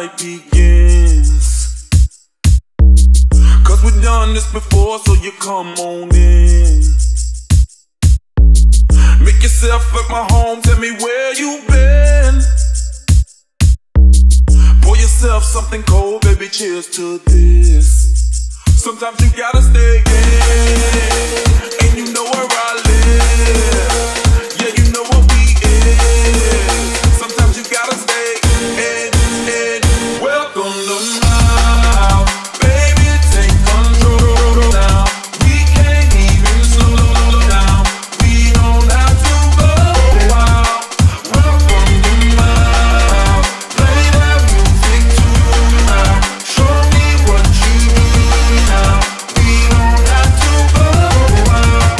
night begins. Cause we've done this before, so you come on in. Make yourself at my home, tell me where you've been. Pour yourself something cold, baby, cheers to this. Sometimes you gotta stay in, and you know where I live. Yeah, you know what we is. Sometimes you gotta stay in. Welcome to my house, baby, take control now. We can't even slow down. We don't have to go out. Welcome to my house, play that music too loud. Show me what you do now. We don't have to go out.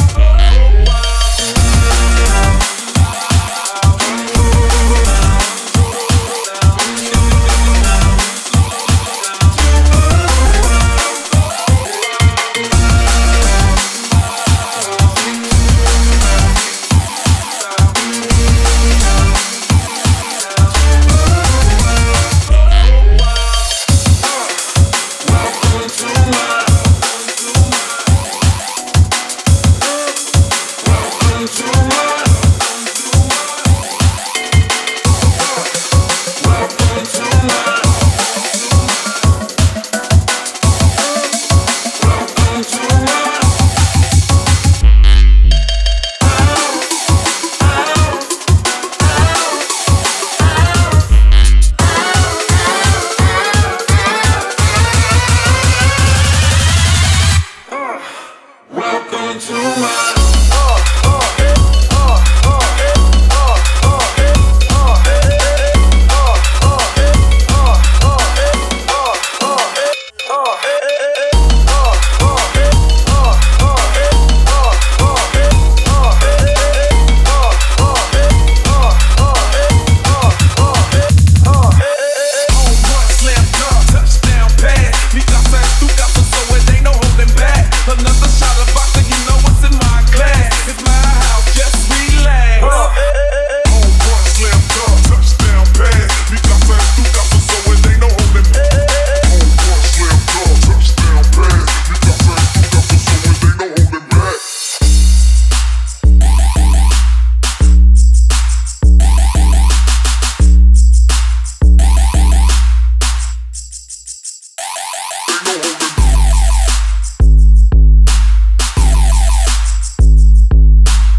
Welcome to my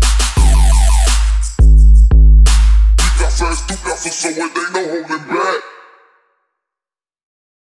so it ain't no holding back.